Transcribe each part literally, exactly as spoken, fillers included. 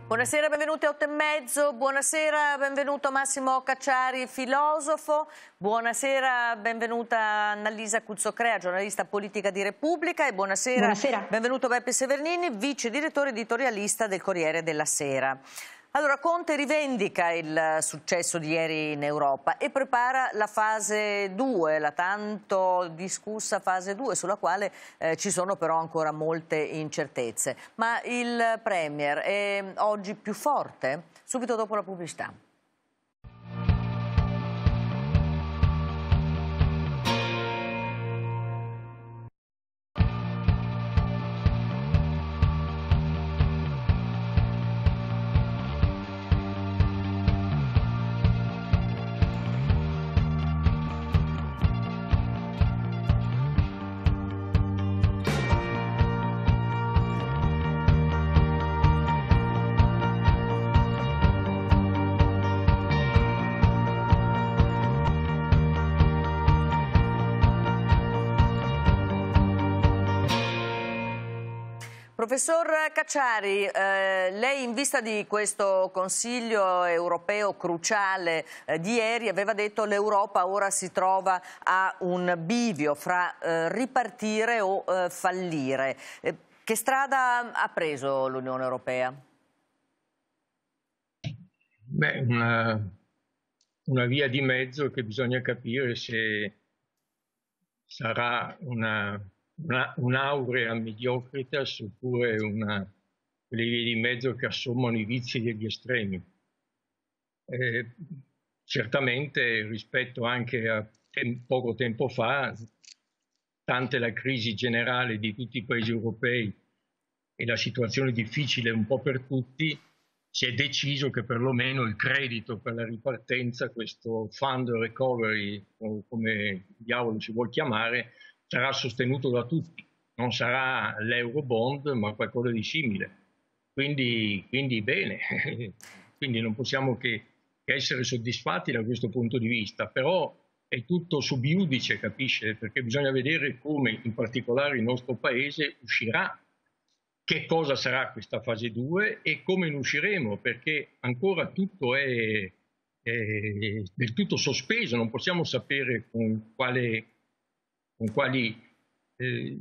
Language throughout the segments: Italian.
Buonasera, benvenuti a otto e mezzo, buonasera, benvenuto Massimo Cacciari, filosofo, buonasera, benvenuta Annalisa Cuzzocrea, giornalista politica di Repubblica e buonasera, buonasera. benvenuto Beppe Severnini, vice direttore editorialista del Corriere della Sera. Allora, Conte rivendica il successo di ieri in Europa e prepara la fase due, la tanto discussa fase due, sulla quale eh, ci sono però ancora molte incertezze. Ma il Premier è oggi più forte? Subito dopo la pubblicità. Professor Cacciari, eh, lei in vista di questo Consiglio europeo cruciale eh, di ieri aveva detto che l'Europa ora si trova a un bivio fra eh, ripartire o eh, fallire. Eh, che strada ha preso l'Unione Europea? Beh, una, una via di mezzo che bisogna capire se sarà una... Una, un'aurea mediocritas oppure una, quelle vie di mezzo che assommano i vizi degli estremi. Eh, certamente rispetto anche a tem poco tempo fa, tante la crisi generale di tutti i paesi europei e la situazione difficile un po' per tutti, si è deciso che perlomeno il credito per la ripartenza, questo fund recovery, o come diavolo si vuol chiamare, sarà sostenuto da tutti, non sarà l'Eurobond ma qualcosa di simile, quindi, quindi bene, quindi non possiamo che, che essere soddisfatti da questo punto di vista, però è tutto sub iudice, capisce, perché bisogna vedere come in particolare il nostro paese uscirà, che cosa sarà questa fase due e come ne usciremo, perché ancora tutto è, è del tutto sospeso, non possiamo sapere con quale... con quali eh,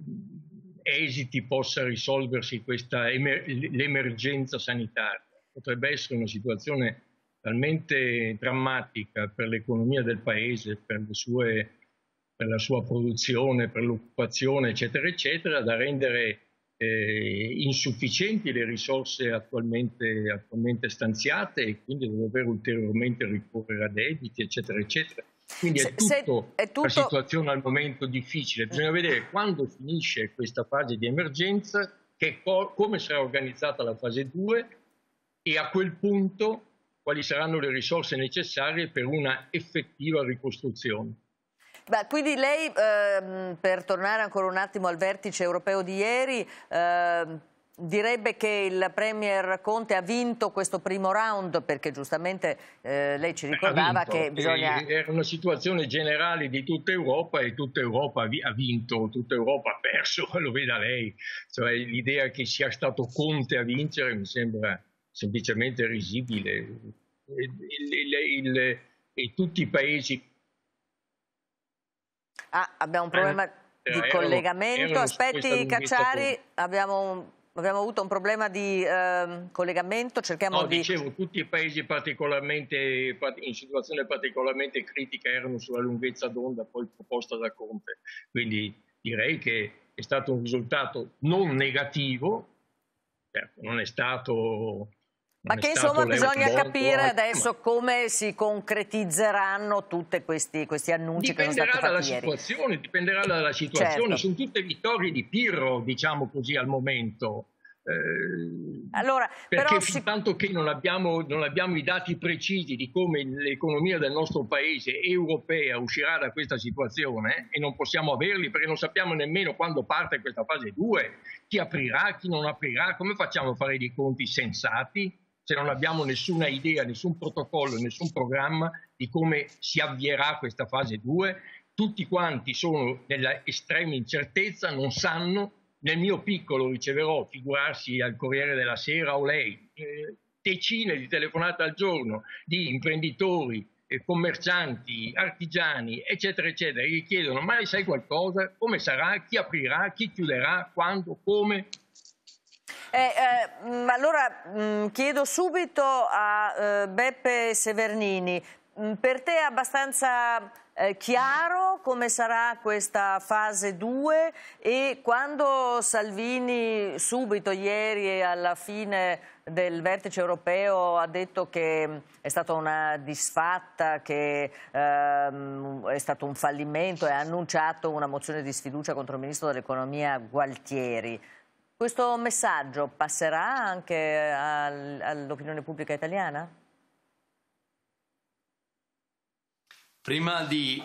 esiti possa risolversi questa emer l'emergenza sanitaria. Potrebbe essere una situazione talmente drammatica per l'economia del Paese, per, le sue, per la sua produzione, per l'occupazione, eccetera, eccetera, da rendere eh, insufficienti le risorse attualmente, attualmente stanziate e quindi dover ulteriormente ricorrere a debiti, eccetera, eccetera. Quindi è, se, tutto se, è tutto una situazione al momento difficile, bisogna vedere quando finisce questa fase di emergenza, che come sarà organizzata la fase due e a quel punto quali saranno le risorse necessarie per una effettiva ricostruzione. Beh, quindi lei, ehm, per tornare ancora un attimo al vertice europeo di ieri, ehm, direbbe che il Premier Conte ha vinto questo primo round, perché giustamente eh, lei ci ricordava che bisogna... Era una situazione generale di tutta Europa e tutta Europa ha vinto, tutta Europa ha perso, lo veda lei. Cioè, l'idea che sia stato Conte a vincere mi sembra semplicemente risibile. E, il, il, il, e tutti i paesi... Ah, abbiamo un problema eh, di erano, collegamento. erano Aspetti Cacciari, abbiamo un... Abbiamo avuto un problema di eh, collegamento, cerchiamo no, di... dicevo, tutti i paesi particolarmente, in situazione particolarmente critica erano sulla lunghezza d'onda poi proposta da Conte, quindi direi che è stato un risultato non negativo, certo, non è stato... Ma che insomma bisogna capire adesso come si concretizzeranno tutti questi, questi annunci che sono stati fatti dalla ieri. Situazione, dipenderà dalla situazione, certo. Sono tutte vittorie di Pirro, diciamo così, al momento. Eh, allora, perché però fin si... tanto che non abbiamo, non abbiamo i dati precisi di come l'economia del nostro paese europea uscirà da questa situazione, e non possiamo averli perché non sappiamo nemmeno quando parte questa fase due, chi aprirà, chi non aprirà, come facciamo a fare dei conti sensati se non abbiamo nessuna idea, nessun protocollo, nessun programma di come si avvierà questa fase due? Tutti quanti sono nella estrema incertezza, non sanno. Nel mio piccolo riceverò, figurarsi al Corriere della Sera o lei, eh, decine di telefonate al giorno di imprenditori, eh, commercianti, artigiani, eccetera, eccetera, che chiedono: ma sai qualcosa? Come sarà? Chi aprirà? Chi chiuderà? Quando? Come? Eh, eh, allora mh, chiedo subito a eh, Beppe Severnini, mh, per te è abbastanza eh, chiaro come sarà questa fase due, e quando Salvini subito ieri e alla fine del vertice europeo ha detto che è stata una disfatta, che ehm, è stato un fallimento, e ha annunciato una mozione di sfiducia contro il ministro dell'economia Gualtieri, questo messaggio passerà anche al, all'opinione pubblica italiana? Prima di,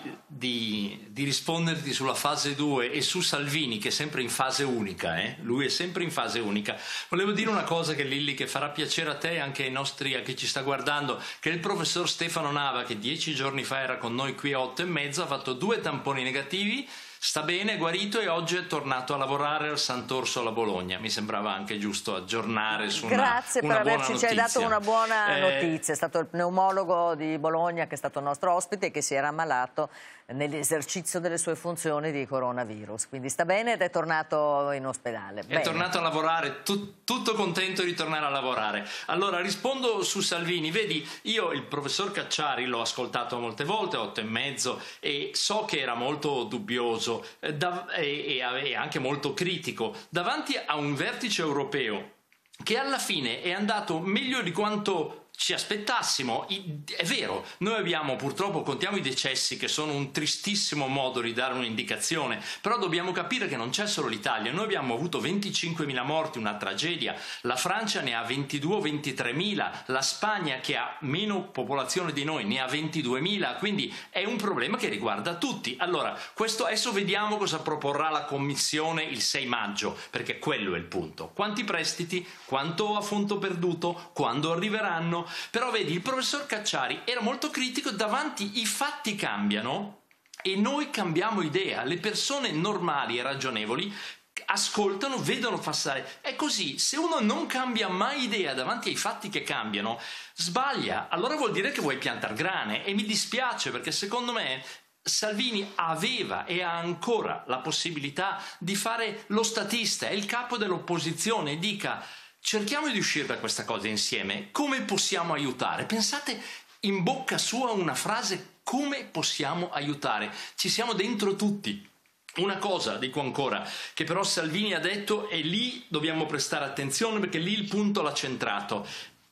di, di risponderti sulla fase due e su Salvini, che è sempre in fase unica, eh? lui è sempre in fase unica, volevo dire una cosa, che Lilli, che farà piacere a te e anche ai nostri, a chi ci sta guardando, che il professor Stefano Nava, che dieci giorni fa era con noi qui a otto e mezzo, ha fatto due tamponi negativi, sta bene, è guarito e oggi è tornato a lavorare al Sant'Orso alla Bologna. Mi sembrava anche giusto aggiornare su una, Grazie una per buona averci ci notizia. hai dato una buona eh, notizia. È stato il pneumologo di Bologna che è stato il nostro ospite e che si era ammalato nell'esercizio delle sue funzioni di coronavirus. Quindi sta bene ed è tornato in ospedale. È Bene. tornato a lavorare, tu, tutto contento di tornare a lavorare. Allora rispondo su Salvini. Vedi, io il professor Cacciari l'ho ascoltato molte volte, otto e mezzo, e so che era molto dubbioso eh, da, e, e anche molto critico davanti a un vertice europeo che alla fine è andato meglio di quanto ci aspettassimo. È vero, noi abbiamo, purtroppo contiamo i decessi, che sono un tristissimo modo di dare un'indicazione, però dobbiamo capire che non c'è solo l'Italia. Noi abbiamo avuto venticinquemila morti, una tragedia, la Francia ne ha ventidue o ventitremila, la Spagna, che ha meno popolazione di noi, ne ha ventiduemila, quindi è un problema che riguarda tutti. Allora, questo adesso vediamo cosa proporrà la Commissione il sei maggio, perché quello è il punto. Quanti prestiti, quanto a fondo perduto, quando arriveranno. Però vedi, il professor Cacciari era molto critico davanti, i fatti cambiano e noi cambiamo idea, le persone normali e ragionevoli ascoltano, vedono passare. È così, se uno non cambia mai idea davanti ai fatti che cambiano, sbaglia, allora vuol dire che vuoi piantar grane, e mi dispiace, perché secondo me Salvini aveva e ha ancora la possibilità di fare lo statista, è il capo dell'opposizione, dica: cerchiamo di uscire da questa cosa insieme, come possiamo aiutare? Pensate, in bocca sua una frase: come possiamo aiutare? Ci siamo dentro tutti. Una cosa, dico ancora, che però Salvini ha detto, e lì dobbiamo prestare attenzione, perché lì il punto l'ha centrato: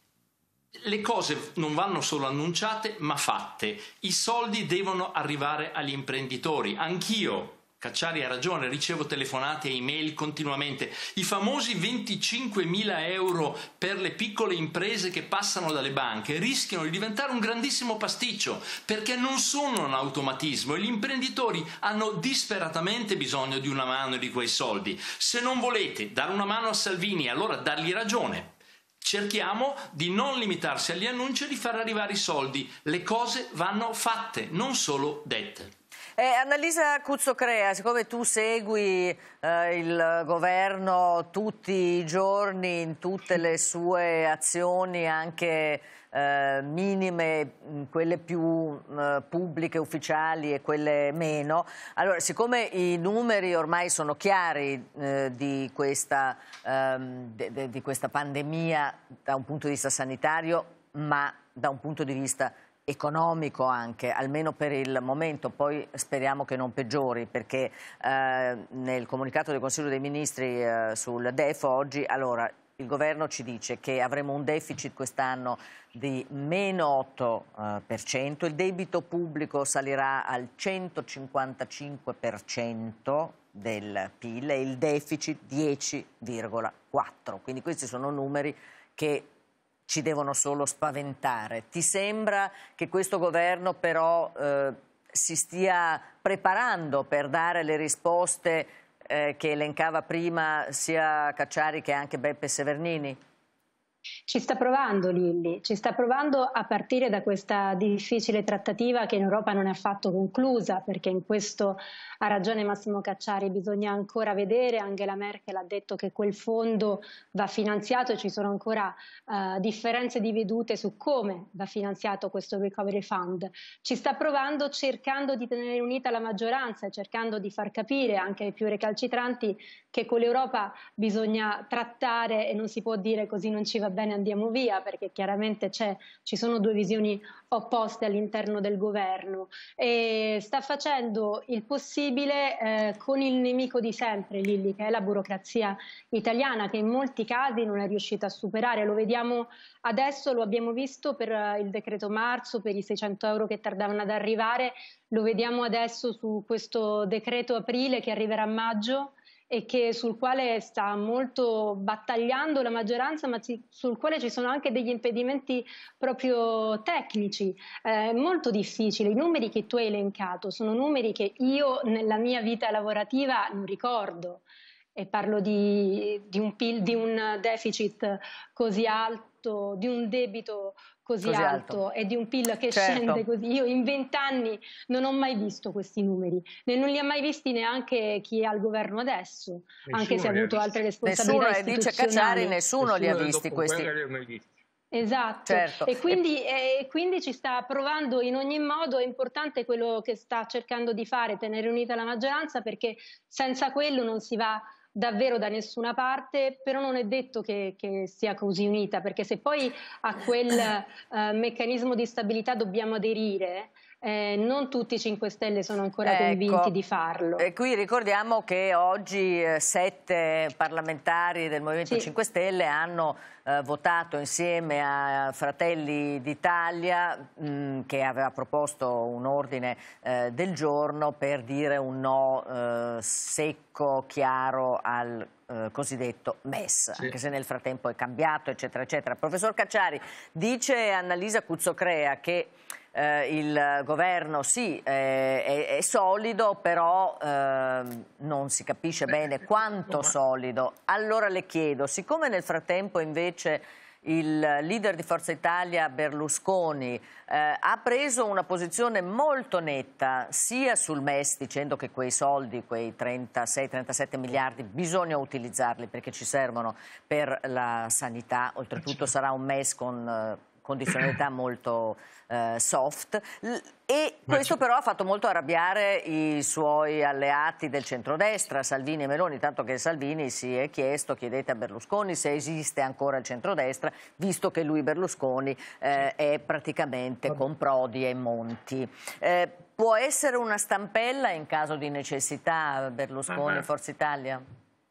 le cose non vanno solo annunciate ma fatte, i soldi devono arrivare agli imprenditori. Anch'io, Cacciari ha ragione, ricevo telefonate e email continuamente. I famosi venticinquemila euro per le piccole imprese che passano dalle banche rischiano di diventare un grandissimo pasticcio, perché non sono un automatismo e gli imprenditori hanno disperatamente bisogno di una mano e di quei soldi. Se non volete dare una mano a Salvini, allora dargli ragione. Cerchiamo di non limitarsi agli annunci e di far arrivare i soldi. Le cose vanno fatte, non solo dette. Eh, Annalisa Cuzzocrea, siccome tu segui eh, il governo tutti i giorni in tutte le sue azioni, anche eh, minime, quelle più eh, pubbliche, ufficiali, e quelle meno, allora, siccome i numeri ormai sono chiari eh, di, questa, ehm, de, de, di questa pandemia da un punto di vista sanitario, ma da un punto di vista economico anche, almeno per il momento, poi speriamo che non peggiori, perché eh, nel comunicato del Consiglio dei Ministri eh, sul D E F oggi, allora, il governo ci dice che avremo un deficit quest'anno di meno otto per cento, il debito pubblico salirà al centocinquantacinque per cento del P I L e il deficit dieci virgola quattro, quindi questi sono numeri che ci devono solo spaventare. Ti sembra che questo governo però eh, si stia preparando per dare le risposte eh, che elencava prima sia Cacciari che anche Beppe Severnini? Ci sta provando Lilli, ci sta provando a partire da questa difficile trattativa che in Europa non è affatto conclusa, perché in questo ha ragione Massimo Cacciari, bisogna ancora vedere. Angela Merkel ha detto che quel fondo va finanziato e ci sono ancora uh, differenze di vedute su come va finanziato questo Recovery Fund. Ci sta provando cercando di tenere unita la maggioranza e cercando di far capire anche ai più recalcitranti che con l'Europa bisogna trattare e non si può dire così non ci va bene andiamo via, perché chiaramente ci sono due visioni opposte all'interno del governo, e sta facendo il possibile eh, con il nemico di sempre, Lilli, che è la burocrazia italiana, che in molti casi non è riuscita a superare. Lo vediamo adesso, lo abbiamo visto per il decreto marzo, per i seicento euro che tardavano ad arrivare, lo vediamo adesso su questo decreto aprile che arriverà a maggio, e che, sul quale sta molto battagliando la maggioranza, ma ci, sul quale ci sono anche degli impedimenti proprio tecnici, eh, molto difficili. I numeri che tu hai elencato sono numeri che io nella mia vita lavorativa non ricordo, e parlo di, di, un, P I L, di un deficit così alto, di un debito così, così alto, alto e di un P I L che certo. scende così. Io in vent'anni non ho mai visto questi numeri, né non li ha mai visti neanche chi è al governo adesso, nessuno anche se ha avuto altre responsabilità nessuno, dice Cacciari, nessuno, nessuno li ha visti questi. Esatto, certo. e, quindi, e quindi ci sta provando in ogni modo. È importante quello che sta cercando di fare, tenere unita la maggioranza, perché senza quello non si va davvero da nessuna parte, però non è detto che, che sia così unita, perché se poi a quel uh, meccanismo di stabilità dobbiamo aderire, eh, non tutti i cinque Stelle sono ancora ecco, convinti di farlo. E qui ricordiamo che oggi eh, sette parlamentari del Movimento sì. cinque Stelle hanno eh, votato insieme a Fratelli d'Italia, mh, che aveva proposto un ordine eh, del giorno per dire un no eh, secco, chiaro al eh, cosiddetto M E S, sì. anche se nel frattempo è cambiato, eccetera, eccetera. Professor Cacciari, dice Annalisa Cuzzocrea che Eh, il governo sì, eh, è, è solido, però eh, non si capisce bene quanto solido. Allora le chiedo, siccome nel frattempo invece il leader di Forza Italia, Berlusconi, eh, ha preso una posizione molto netta sia sul M E S, dicendo che quei soldi, quei trentasei trentasette miliardi, bisogna utilizzarli perché ci servono per la sanità, oltretutto sarà un M E S con eh, condizionalità molto eh, soft, e questo però ha fatto molto arrabbiare i suoi alleati del centrodestra, Salvini e Meloni, tanto che Salvini si è chiesto, chiedete a Berlusconi se esiste ancora il centrodestra, visto che lui, Berlusconi, eh, è praticamente con Prodi e Monti. Eh, può essere una stampella in caso di necessità Berlusconi, Forza Italia?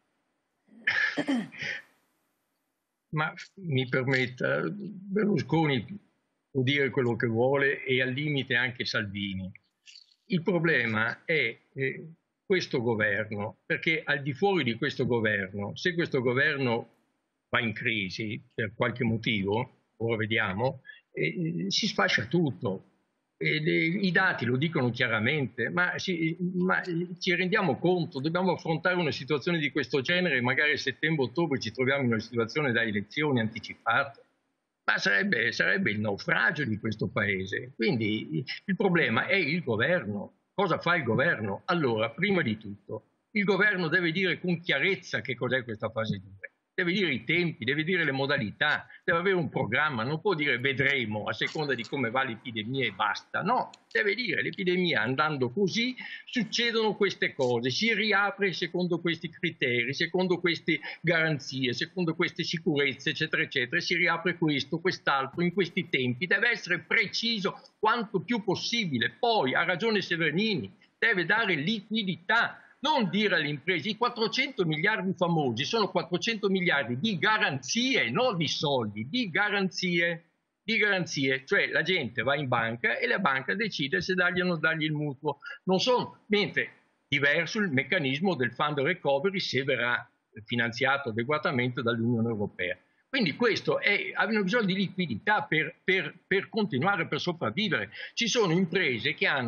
Ma mi permetta, Berlusconi può dire quello che vuole e al limite anche Salvini. Il problema è eh, questo governo, perché al di fuori di questo governo, se questo governo va in crisi per qualche motivo, ora vediamo, eh, si sfascia tutto. E le, i dati lo dicono chiaramente, ma, si, ma ci rendiamo conto, dobbiamo affrontare una situazione di questo genere, magari a settembre-ottobre ci troviamo in una situazione da elezioni anticipate, ma sarebbe, sarebbe il naufragio di questo paese. Quindi il problema è il governo. Cosa fa il governo? Allora, prima di tutto, il governo deve dire con chiarezza che cos'è questa fase due. Deve dire i tempi, deve dire le modalità, deve avere un programma, non può dire vedremo a seconda di come va l'epidemia e basta. No, deve dire l'epidemia andando così succedono queste cose, si riapre secondo questi criteri, secondo queste garanzie, secondo queste sicurezze, eccetera, eccetera, si riapre questo, quest'altro, in questi tempi, deve essere preciso quanto più possibile. Poi, ha ragione Severnini, deve dare liquidità. Non dire alle imprese, i quattrocento miliardi famosi sono quattrocento miliardi di garanzie, non di soldi, di garanzie, di garanzie. Cioè la gente va in banca e la banca decide se dargli o non dargli il mutuo. Non sono, mentre diverso il meccanismo del Fund Recovery se verrà finanziato adeguatamente dall'Unione Europea. Quindi questo è, hanno bisogno di liquidità per, per, per continuare, per sopravvivere. Ci sono imprese che hanno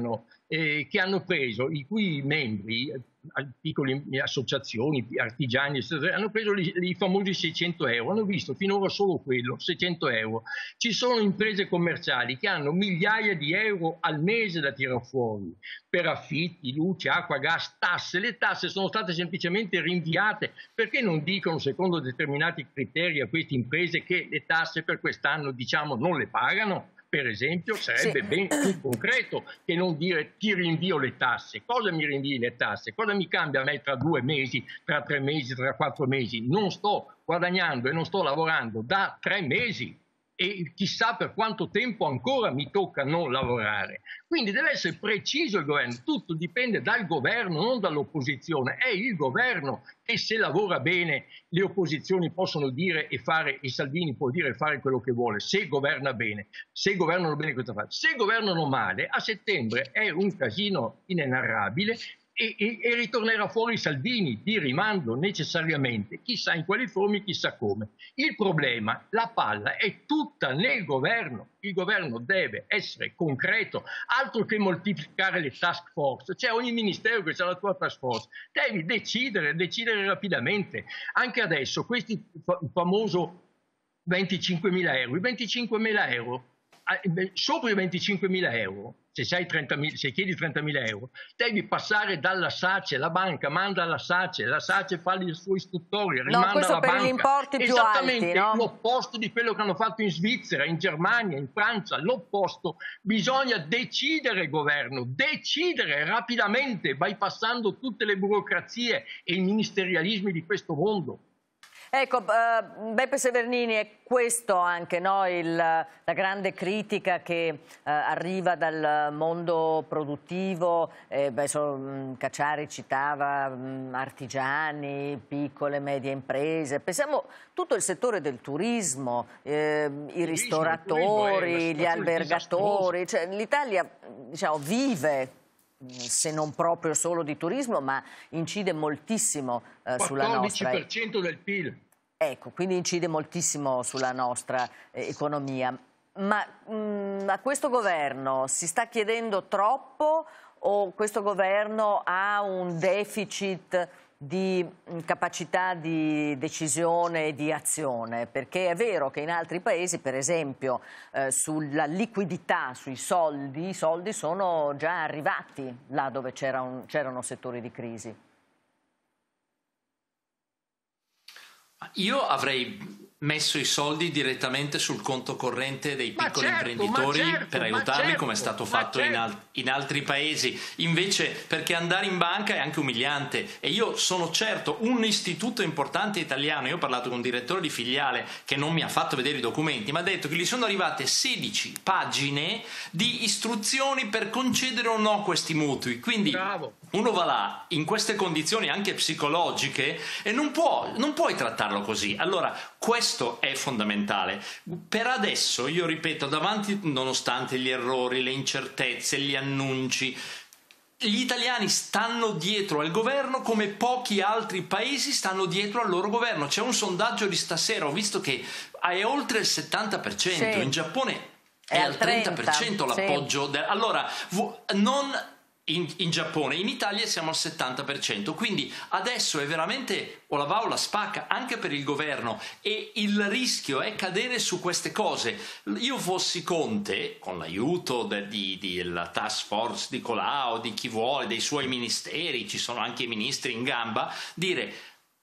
eh, che hanno preso, i cui membri, piccole associazioni, artigiani, eccetera, hanno preso i, i famosi seicento euro, hanno visto finora solo quello, seicento euro. Ci sono imprese commerciali che hanno migliaia di euro al mese da tirare fuori per affitti, luce, acqua, gas, tasse. Le tasse sono state semplicemente rinviate. Perché non dicono, secondo determinati criteri, a queste imprese che le tasse per quest'anno, diciamo, non le pagano? Per esempio, sarebbe sì. ben più concreto che non dire ti rinvio le tasse. Cosa mi rinvii le tasse? Cosa mi cambia a me tra due mesi, tra tre mesi, tra quattro mesi? Non sto guadagnando e non sto lavorando da tre mesi e chissà per quanto tempo ancora mi tocca non lavorare. Quindi deve essere preciso il governo, tutto dipende dal governo, non dall'opposizione. È il governo che, se lavora bene, le opposizioni possono dire e fare, e Salvini può dire e fare quello che vuole, se governa bene. Se governano bene cosa fa? Se governano male, a settembre è un casino inenarrabile. E, e, e ritornerà fuori Salvini di rimando necessariamente, chissà in quali forme, chissà come. Il problema, la palla è tutta nel governo. Il governo deve essere concreto, altro che moltiplicare le task force. C'è ogni ministero che ha la tua task force. Devi decidere, decidere rapidamente. Anche adesso, questo famoso venticinquemila euro, i venticinquemila euro, sopra i venticinquemila euro, se, sei trentamila, se chiedi trentamila euro, devi passare dalla SACE, la banca manda alla SACE, la SACE fa il suo istruttorio, rimanda no, questo alla per banca. Gli importi più Esattamente alti, no? L'opposto di quello che hanno fatto in Svizzera, in Germania, in Francia, l'opposto. Bisogna decidere, governo, decidere rapidamente, bypassando tutte le burocrazie e i ministerialismi di questo mondo. Ecco, uh, Beppe Severnini, è questo anche, no, il, la grande critica che uh, arriva dal mondo produttivo. Eh, beh, so, mh, Cacciari citava mh, artigiani, piccole e medie imprese. Pensiamo tutto il settore del turismo, eh, i ristoratori, gli albergatori. Cioè, l'Italia, diciamo, vive, se non proprio solo di turismo, ma incide moltissimo eh, sulla nostra... quattordici per cento del P I L. Ecco, quindi incide moltissimo sulla nostra eh, economia. Ma mh, a questo governo si sta chiedendo troppo o questo governo ha un deficit di capacità di decisione e di azione? Perché è vero che in altri paesi, per esempio, eh, sulla liquidità, sui soldi, i soldi sono già arrivati là dove c'era c'erano settori di crisi. Io avrei messo i soldi direttamente sul conto corrente dei piccoli certo, imprenditori certo, per aiutarli, certo, come è stato fatto certo. in, al in altri paesi. Invece, perché andare in banca è anche umiliante, e io sono certo, un istituto importante italiano, io ho parlato con un direttore di filiale che non mi ha fatto vedere i documenti, ma ha detto che gli sono arrivate sedici pagine di istruzioni per concedere o no questi mutui. Quindi Bravo. uno va là in queste condizioni anche psicologiche e non può, non puoi trattarlo così. Allora, questo Questo è fondamentale. Per adesso, io ripeto, davanti, nonostante gli errori, le incertezze, gli annunci, gli italiani stanno dietro al governo come pochi altri paesi stanno dietro al loro governo. C'è un sondaggio di stasera, ho visto che è oltre il settanta per cento, sì. In Giappone è, è al trenta per cento l'appoggio. Sì. Allora, non... In, in Giappone, in Italia siamo al settanta per cento, quindi adesso è veramente o la va o la spacca anche per il governo, e il rischio è cadere su queste cose. Io fossi Conte, con l'aiuto della task force di Colau, di chi vuole, dei suoi ministeri, ci sono anche i ministri in gamba, dire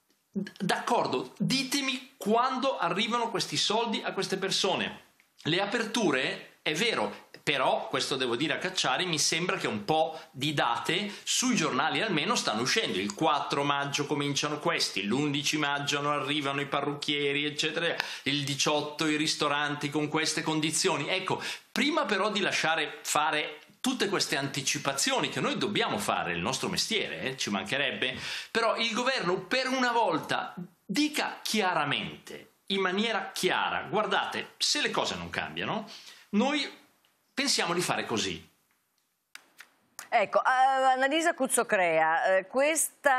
d'accordo, ditemi quando arrivano questi soldi a queste persone. Le aperture, è vero, però, questo devo dire a Cacciari, mi sembra che un po' di date sui giornali almeno stanno uscendo. Il quattro maggio cominciano questi, l'undici maggio arrivano i parrucchieri, eccetera, il diciotto i ristoranti con queste condizioni. Ecco, prima però di lasciare fare tutte queste anticipazioni che noi dobbiamo fare, il nostro mestiere, eh, ci mancherebbe, però il governo per una volta dica chiaramente, in maniera chiara, guardate, se le cose non cambiano, noi pensiamo di fare così. Ecco, uh, Annalisa Cuzzocrea, uh, questa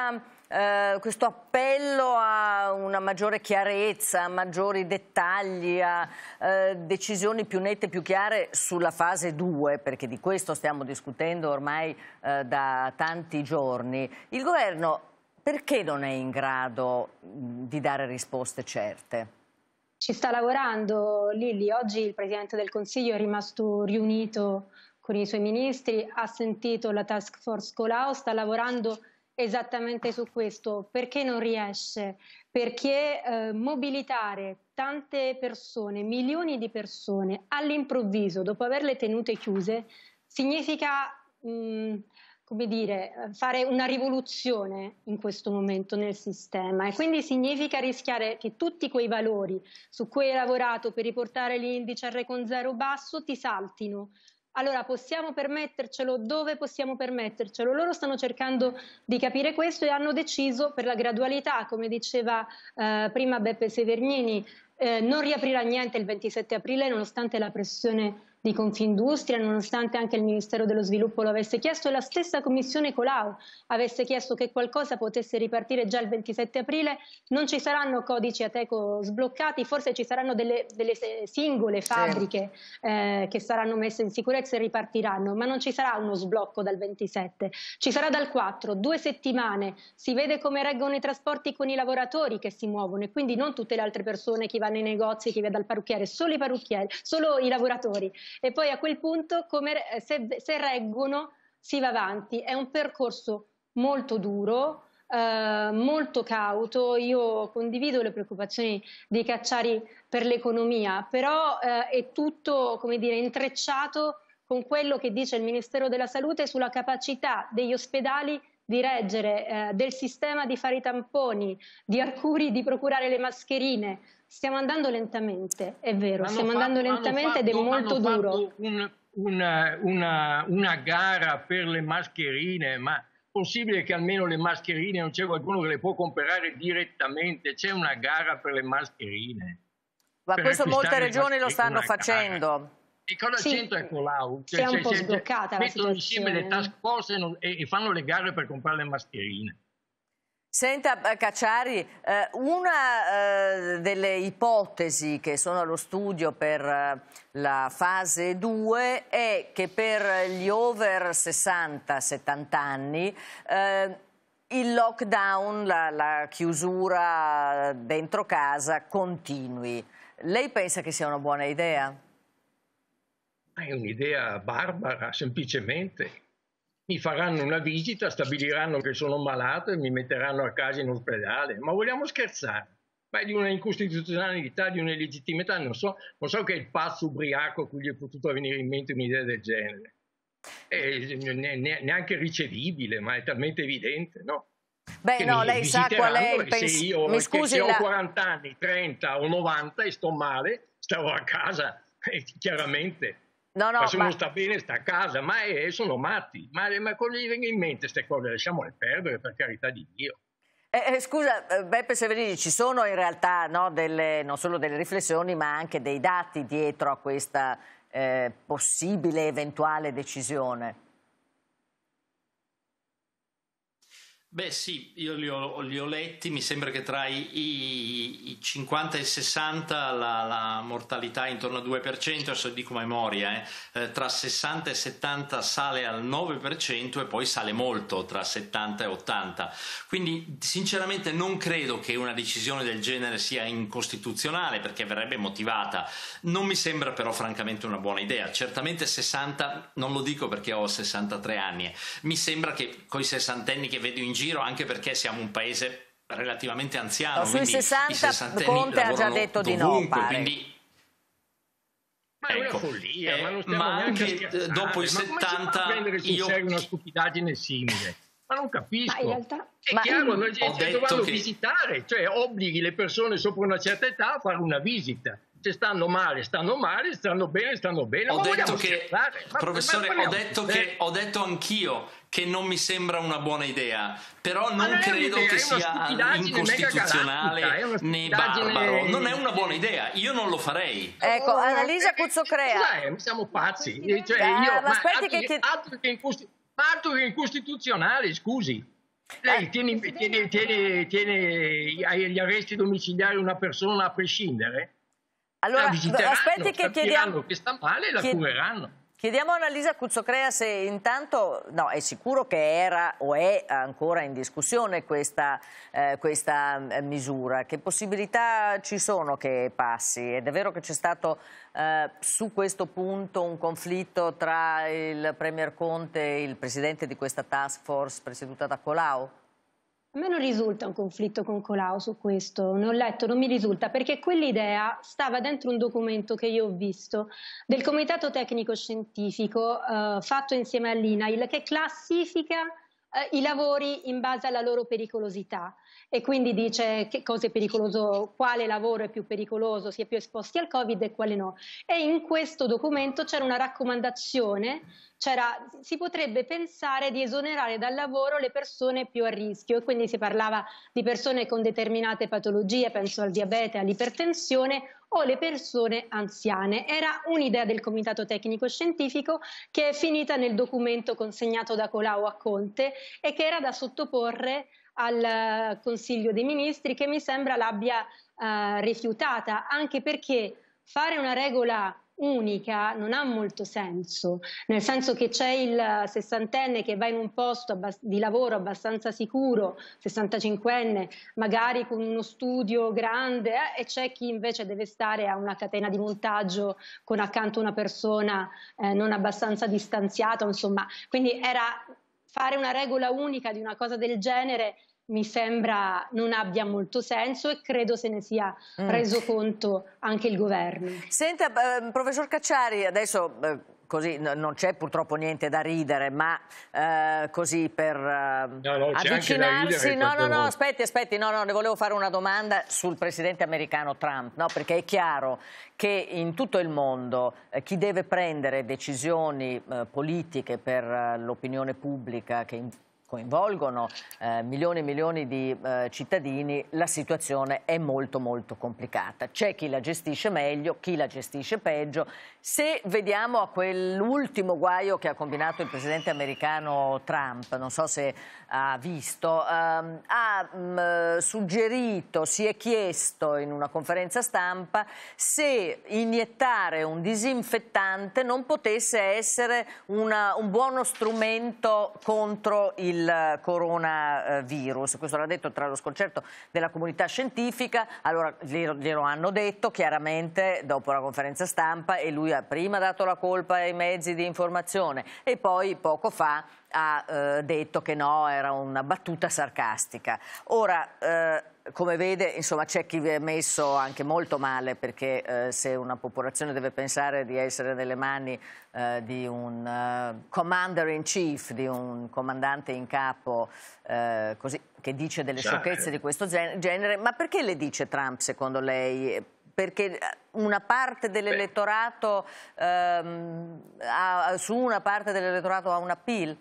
eh, questo appello a una maggiore chiarezza, a maggiori dettagli, a eh, decisioni più nette, più chiare sulla fase due, perché di questo stiamo discutendo ormai eh, da tanti giorni. Il governo perché non è in grado di dare risposte certe? Ci sta lavorando, Lilli. Oggi il Presidente del Consiglio è rimasto riunito con i suoi ministri, ha sentito la task force Colau, sta lavorando esattamente su questo. Perché non riesce? Perché eh, mobilitare tante persone, milioni di persone all'improvviso, dopo averle tenute chiuse, significa mh, come dire, fare una rivoluzione in questo momento nel sistema, e quindi significa rischiare che tutti quei valori su cui hai lavorato per riportare l'indice R con zero basso ti saltino. Allora possiamo permettercelo? Dove possiamo permettercelo? Loro stanno cercando di capire questo e hanno deciso, per la gradualità, come diceva eh, prima Beppe Severnini, eh, non riaprirà niente il ventisette aprile nonostante la pressione di Confindustria, nonostante anche il Ministero dello Sviluppo lo avesse chiesto e la stessa Commissione Colau avesse chiesto che qualcosa potesse ripartire già il ventisette aprile. Non ci saranno codici Ateco sbloccati, forse ci saranno delle, delle singole fabbriche sì. eh, che saranno messe in sicurezza e ripartiranno, ma non ci sarà uno sblocco dal ventisette, ci sarà dal quattro, due settimane, si vede come reggono i trasporti con i lavoratori che si muovono e quindi non tutte le altre persone, chi va nei negozi, chi va dal parrucchiere, solo i parrucchieri, solo i lavoratori. E poi a quel punto, come, se, se reggono, si va avanti. È un percorso molto duro, eh, molto cauto. Io condivido le preoccupazioni di Cacciari per l'economia, però eh, è tutto, come dire, intrecciato con quello che dice il Ministero della Salute sulla capacità degli ospedali di reggere, eh, del sistema di fare i tamponi, di Arcuri di procurare le mascherine. Stiamo andando lentamente, è vero, hanno stiamo fatto, andando lentamente fatto, ed è molto duro. Un, una, una, una gara per le mascherine, ma possibile che almeno le mascherine non c'è qualcuno che le può comprare direttamente? C'è una gara per le mascherine. Ma questo molte regioni lo stanno facendo. Gara. E cosa sì, c'entra Colau? Cioè, è un po' sbloccata la mettono insieme le task force e, non, e, e fanno le gare per comprare le mascherine. Senta Cacciari, eh, una eh, delle ipotesi che sono allo studio per eh, la fase due è che per gli over sessanta settanta anni eh, il lockdown, la, la chiusura dentro casa continui. Lei pensa che sia una buona idea? È un'idea barbara, semplicemente. Mi faranno una visita, stabiliranno che sono malato e mi metteranno a casa in ospedale. Ma vogliamo scherzare? Ma è di una incostituzionalità, di un'illegittimità. Non so, non so che il pazzo ubriaco cui gli è potuto venire in mente un'idea del genere. È neanche ricevibile, ma è talmente evidente, no? Beh, che no, lei sa qual è il pensiero. Se io mi scusi, se ho la... quaranta anni, trenta o novanta e sto male, starò a casa, eh, chiaramente. No, no, ma se uno ma... sta bene sta a casa, ma è, sono matti. Ma, ma cosa gli venga in mente queste cose? Lasciamole perdere, per carità di Dio. Eh, eh, scusa, Beppe Severini, ci sono in realtà no, delle, non solo delle riflessioni, ma anche dei dati dietro a questa eh, possibile, eventuale decisione? Beh sì, io li ho, li ho letti, mi sembra che tra i, i, i cinquanta e i sessanta la, la mortalità è intorno al due per cento, adesso dico memoria, eh. Eh, tra sessanta e settanta sale al nove per cento e poi sale molto tra settanta e ottanta, quindi sinceramente non credo che una decisione del genere sia incostituzionale perché verrebbe motivata, non mi sembra però francamente una buona idea, certamente sessanta, non lo dico perché ho sessantatré anni, eh. Mi sembra che coi sessantenni che vedo in giro, anche perché siamo un paese relativamente anziano, no, sui sessanta Conte ha già detto di no, pare. Quindi, ma è ecco, una follia, eh, ma, non stiamo ma anche dopo i ma settanta prendere sul io serio una stupidaggine simile, ma non capisco. Ma in realtà... è ma chiaro, io... la gente dovranno che... visitare, cioè obblighi le persone sopra una certa età a fare una visita. Se stanno male, stanno male, stanno bene, stanno bene. Ho ma detto che, ma, professore, ma ho detto che ho detto anch'io che non mi sembra una buona idea, però non, non credo che sia incostituzionale né barbaro. Non è una buona idea, io non lo farei. Ecco, Annalisa Cuzzocrea. Eh, siamo pazzi. Cioè, eh, io, ma ma aspetti altro, che... altro che incostituzionale, scusi. Lei tiene, tiene, tiene, tiene agli arresti domiciliari una persona a prescindere? Allora, aspetti che chiediamo che sta male e la chied... cureranno. Chiediamo a Annalisa Cuzzocrea se intanto, no, è sicuro che era o è ancora in discussione questa, eh, questa misura. Che possibilità ci sono che passi? Ed è vero che c'è stato eh, su questo punto un conflitto tra il Premier Conte e il presidente di questa task force presieduta da Colau? A me non risulta un conflitto con Colau su questo, ne ho letto, non mi risulta, perché quell'idea stava dentro un documento che io ho visto del Comitato Tecnico Scientifico eh, fatto insieme all'I N A I L, che classifica eh, i lavori in base alla loro pericolosità e quindi dice che cosa è pericoloso, quale lavoro è più pericoloso, si è più esposti al Covid e quale no. E in questo documento c'era una raccomandazione. Si potrebbe pensare di esonerare dal lavoro le persone più a rischio e quindi si parlava di persone con determinate patologie, penso al diabete, all'ipertensione o le persone anziane. Era un'idea del Comitato Tecnico Scientifico che è finita nel documento consegnato da Colau a Conte e che era da sottoporre al Consiglio dei Ministri, che mi sembra l'abbia eh, rifiutata, anche perché fare una regola unica non ha molto senso, nel senso che c'è il sessantenne che va in un posto di lavoro abbastanza sicuro, sessantacinquenne, magari con uno studio grande, eh, e c'è chi invece deve stare a una catena di montaggio con accanto una persona eh, non abbastanza distanziata, insomma, quindi era fare una regola unica di una cosa del genere. Mi sembra non abbia molto senso e credo se ne sia mm. reso conto anche il governo. Senta, eh, professor Cacciari, adesso eh, così non c'è purtroppo niente da ridere, ma eh, così per eh, no, no, avvicinarsi... No, no, no, aspetti, aspetti, no, no, ne volevo fare una domanda sul presidente americano Trump, no? Perché è chiaro che in tutto il mondo eh, chi deve prendere decisioni eh, politiche per eh, l'opinione pubblica che coinvolgono eh, milioni e milioni di eh, cittadini, la situazione è molto molto complicata. C'è chi la gestisce meglio, chi la gestisce peggio. Se vediamo a quell'ultimo guaio che ha combinato il presidente americano Trump, non so se ha visto, ehm, ha mh, suggerito, si è chiesto in una conferenza stampa se iniettare un disinfettante non potesse essere una, un buono strumento contro il il coronavirus. Questo l'ha detto tra lo sconcerto della comunità scientifica. Allora glielo, glielo hanno detto chiaramente dopo la conferenza stampa e lui ha prima dato la colpa ai mezzi di informazione e poi poco fa ha eh, detto che no, era una battuta sarcastica. Ora eh, come vede, insomma, c'è chi è messo anche molto male perché eh, se una popolazione deve pensare di essere nelle mani eh, di un uh, commander in chief, di un comandante in capo eh, così, che dice delle sciocchezze di questo genere, ma perché le dice Trump secondo lei? Perché una parte dell'elettorato ehm, su una parte dell'elettorato ha un appeal?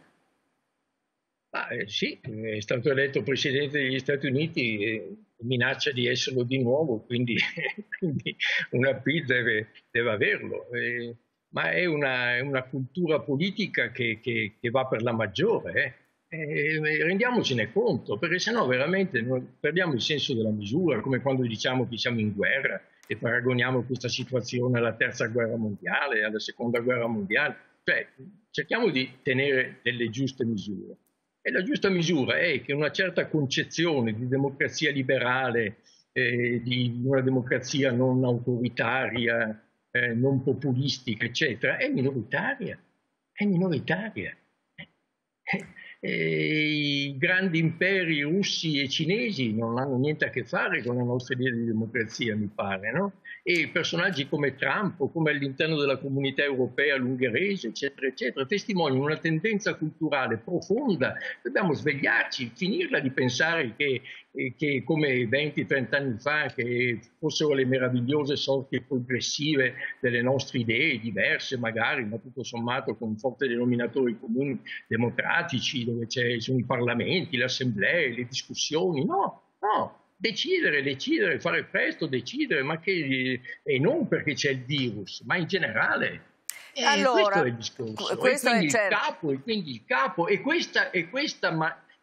Ah, eh, sì, è stato eletto Presidente degli Stati Uniti e minaccia di esserlo di nuovo, quindi, quindi un appeal deve, deve averlo. Eh, ma è una, è una cultura politica che, che, che va per la maggiore. Eh. Eh, rendiamocene conto, perché sennò veramente perdiamo il senso della misura, come quando diciamo che siamo in guerra e paragoniamo questa situazione alla terza guerra mondiale, alla seconda guerra mondiale. Cioè, cerchiamo di tenere delle giuste misure. E la giusta misura è che una certa concezione di democrazia liberale, eh, di una democrazia non autoritaria, eh, non populistica, eccetera, è minoritaria. È minoritaria. Eh, eh, I grandi imperi russi e cinesi non hanno niente a che fare con la nostra idea di democrazia, mi pare, no? E personaggi come Trump o come all'interno della comunità europea l'ungherese, eccetera, eccetera, testimoniano una tendenza culturale profonda. Dobbiamo svegliarci, finirla di pensare che, eh, che come venti trenta anni fa, che fossero le meravigliose sorti progressive delle nostre idee, diverse magari, ma tutto sommato con forti denominatori comuni democratici, dove ci sono i parlamenti, le assemblee, le discussioni. No, no. Decidere, decidere, fare presto, decidere, ma che, e non perché c'è il virus, ma in generale. E allora, questo è il discorso. Questo e, quindi è certo. il capo, e quindi il capo, e questa, e questa ma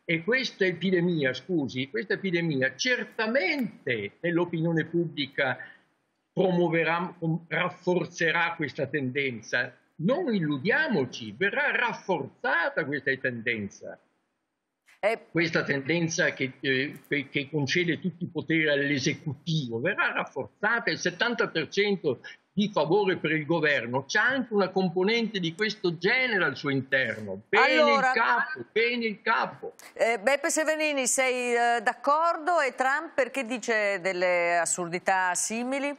E questa epidemia, scusi, questa epidemia certamente nell'opinione pubblica promuoverà, rafforzerà questa tendenza. Non illudiamoci, verrà rafforzata questa tendenza. Eh, questa tendenza che, eh, che concede tutti i poteri all'esecutivo verrà rafforzata. Il settanta per cento di favore per il governo c'è anche una componente di questo genere al suo interno. Bene allora, il capo, bene il capo. Eh, Beppe Severgnini, sei eh, d'accordo? E Trump perché dice delle assurdità simili?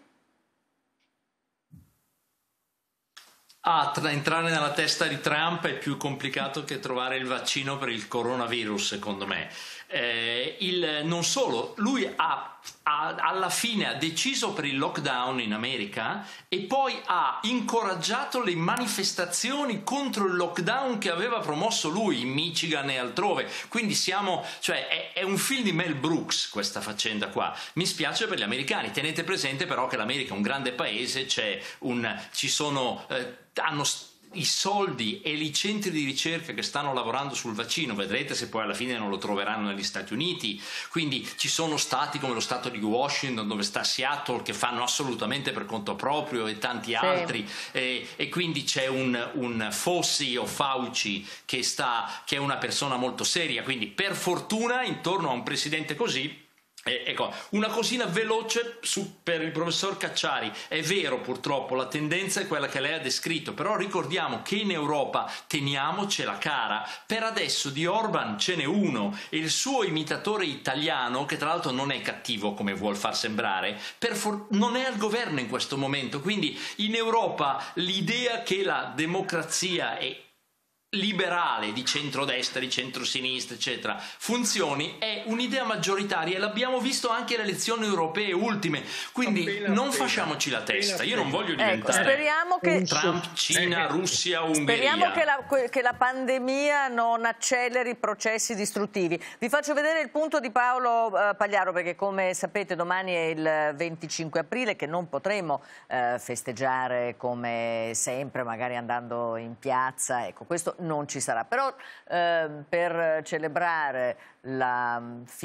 Ah, tra, entrare nella testa di Trump è più complicato che trovare il vaccino per il coronavirus, secondo me. Eh, il, non solo, lui ha, ha, alla fine ha deciso per il lockdown in America e poi ha incoraggiato le manifestazioni contro il lockdown che aveva promosso lui in Michigan e altrove. Quindi siamo, cioè è, è un film di Mel Brooks questa faccenda qua. Mi spiace per gli americani. Tenete presente però che l'America è un grande paese, c'è un, ci sono eh, hanno i soldi e i centri di ricerca che stanno lavorando sul vaccino, vedrete se poi alla fine non lo troveranno negli Stati Uniti. Quindi ci sono stati come lo stato di Washington, dove sta Seattle, che fanno assolutamente per conto proprio, e tanti sì. altri, e, e quindi c'è un, un Fauci o Fauci che, sta, che è una persona molto seria. Quindi per fortuna intorno a un presidente così. Eh, ecco, una cosina veloce su, per il professor Cacciari. È vero, purtroppo la tendenza è quella che lei ha descritto, però ricordiamo che in Europa teniamocela cara. Per adesso di Orban ce n'è uno, e il suo imitatore italiano, che tra l'altro non è cattivo come vuol far sembrare, per for- non è al governo in questo momento. Quindi in Europa l'idea che la democrazia è liberale, di centrodestra, di centrosinistra, eccetera, funzioni è un'idea maggioritaria, e l'abbiamo visto anche alle elezioni europee ultime. Quindi appena, non appena, facciamoci la testa. Io non voglio diventare ecco, speriamo che Trump, Cina, Russia, Ungheria. Speriamo che la, che la pandemia non acceleri i processi distruttivi. Vi faccio vedere il punto di Paolo eh, Pagliaro, perché come sapete domani è il venticinque aprile, che non potremo eh, festeggiare come sempre, magari andando in piazza. Ecco, questo non ci sarà, però eh, per celebrare la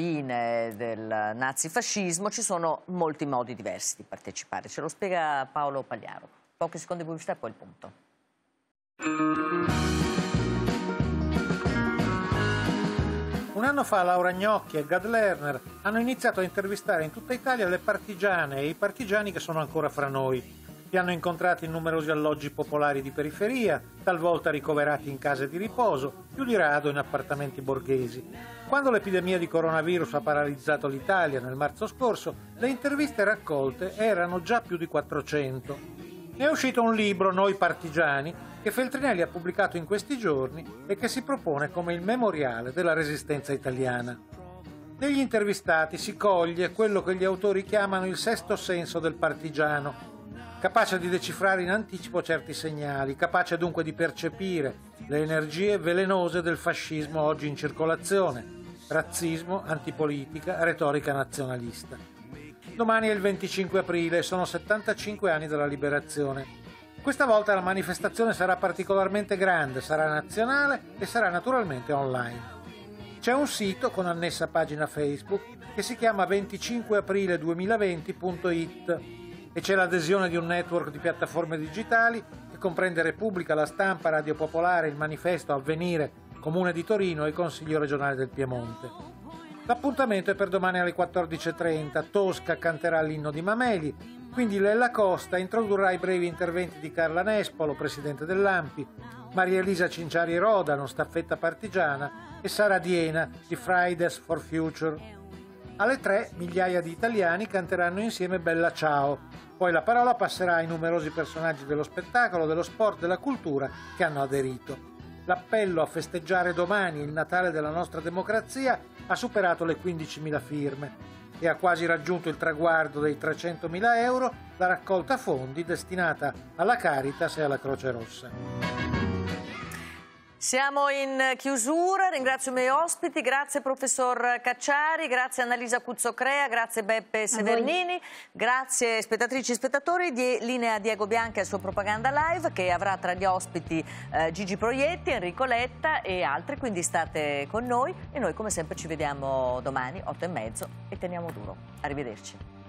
fine del nazifascismo ci sono molti modi diversi di partecipare. Ce lo spiega Paolo Pagliaro. Pochi secondi di pubblicità e poi il punto. Un anno fa Laura Gnocchi e Gad Lerner hanno iniziato a intervistare in tutta Italia le partigiane e i partigiani che sono ancora fra noi. Li hanno incontrati in numerosi alloggi popolari di periferia, talvolta ricoverati in case di riposo, più di rado in appartamenti borghesi. Quando l'epidemia di coronavirus ha paralizzato l'Italia nel marzo scorso, le interviste raccolte erano già più di quattrocento. Ne è uscito un libro, Noi partigiani, che Feltrinelli ha pubblicato in questi giorni e che si propone come il memoriale della resistenza italiana. Negli intervistati si coglie quello che gli autori chiamano il sesto senso del partigiano, capace di decifrare in anticipo certi segnali, capace dunque di percepire le energie velenose del fascismo oggi in circolazione: razzismo, antipolitica, retorica nazionalista. Domani è il venticinque aprile e sono settantacinque anni dalla liberazione. Questa volta la manifestazione sarà particolarmente grande, sarà nazionale e sarà naturalmente online. C'è un sito con annessa pagina Facebook che si chiama venticinque aprile duemilaventi punto it e c'è l'adesione di un network di piattaforme digitali che comprende Repubblica, La Stampa, Radio Popolare, Il Manifesto, Avvenire, Comune di Torino e il Consiglio regionale del Piemonte. L'appuntamento è per domani alle quattordici e trenta. Tosca canterà l'inno di Mameli, quindi Lella Costa introdurrà i brevi interventi di Carla Nespolo, presidente dell'A M P I, Maria Elisa Cinciari Rodano, staffetta partigiana, e Sara Diena di Fridays for Future. Alle tre migliaia di italiani canteranno insieme Bella Ciao, poi la parola passerà ai numerosi personaggi dello spettacolo, dello sport, della cultura che hanno aderito. L'appello a festeggiare domani il Natale della nostra democrazia ha superato le quindicimila firme e ha quasi raggiunto il traguardo dei trecentomila euro la raccolta fondi destinata alla Caritas e alla Croce Rossa. Siamo in chiusura, ringrazio i miei ospiti, grazie professor Cacciari, grazie Annalisa Cuzzocrea, grazie Beppe Severnini, grazie spettatrici e spettatori, di linea Diego Bianchi al suo Propaganda Live che avrà tra gli ospiti eh, Gigi Proietti, Enrico Letta e altri, quindi state con noi e noi come sempre ci vediamo domani, otto e mezzo e teniamo duro. Arrivederci.